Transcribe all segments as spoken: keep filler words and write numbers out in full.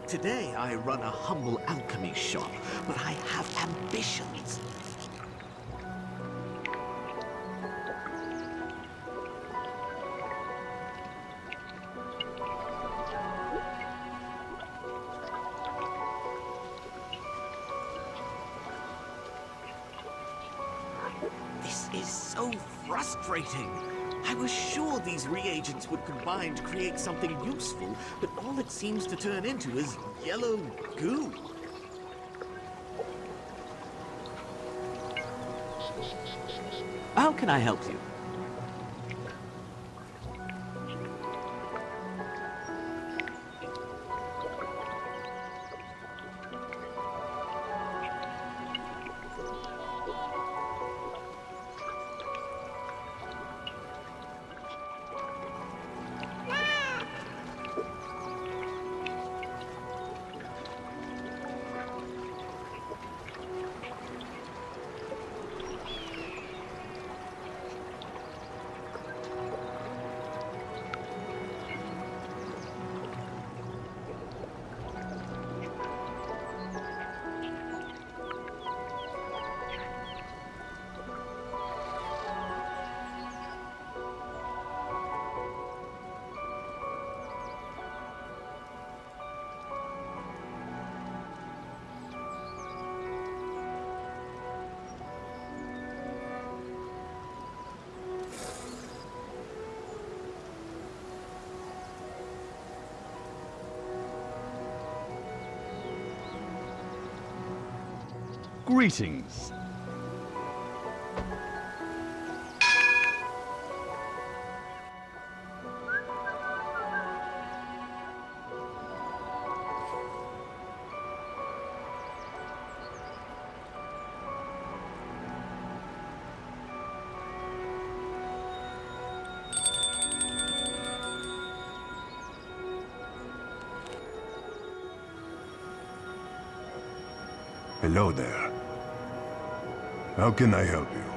Today I run a humble alchemy shop, but I have ambitions. This is so frustrating. I was sure these reagents would combine to create something useful, but all it seems to turn into is yellow goo. How can I help you? Greetings. Hello there. How can I help you?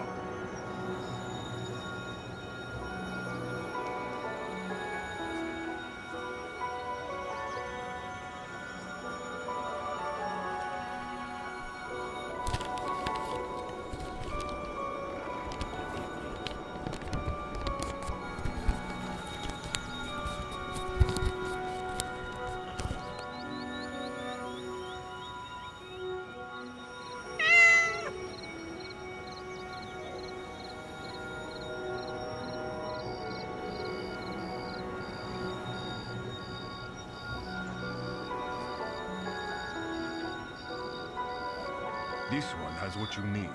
This one has what you need.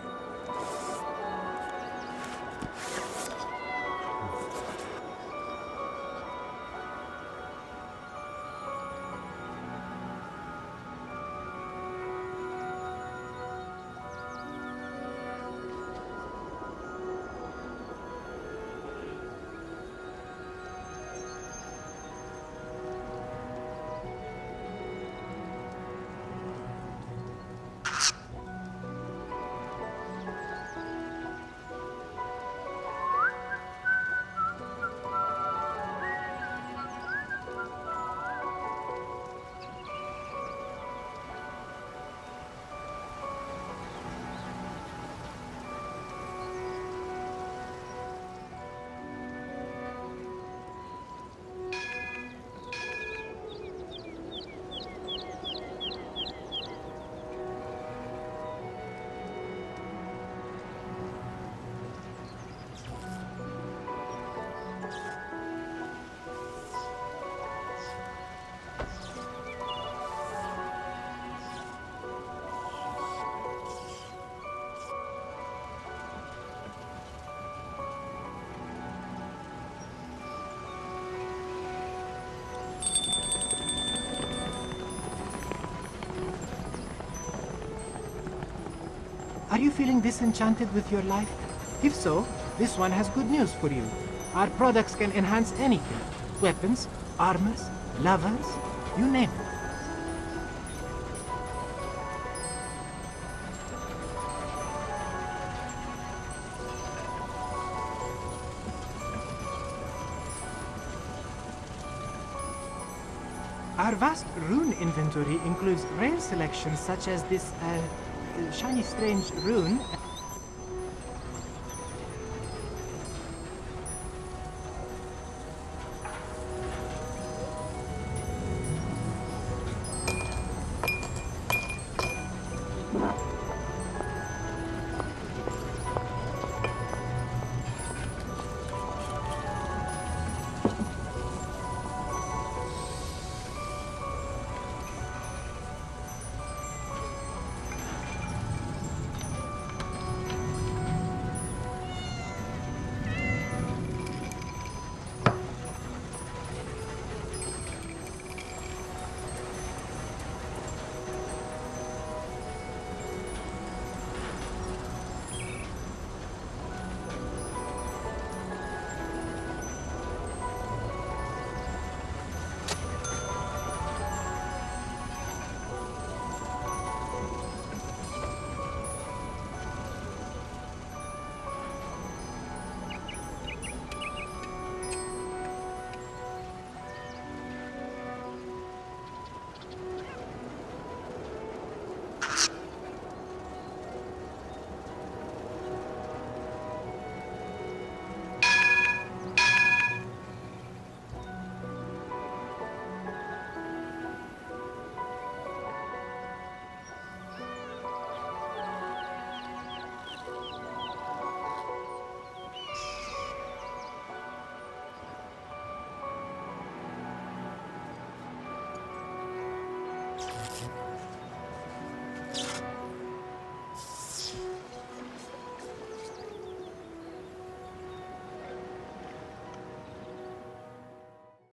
Are you feeling disenchanted with your life? If so, this one has good news for you. Our products can enhance anything. Weapons, armors, lovers, you name it. Our vast rune inventory includes rare selections such as this uh, shiny strange rune.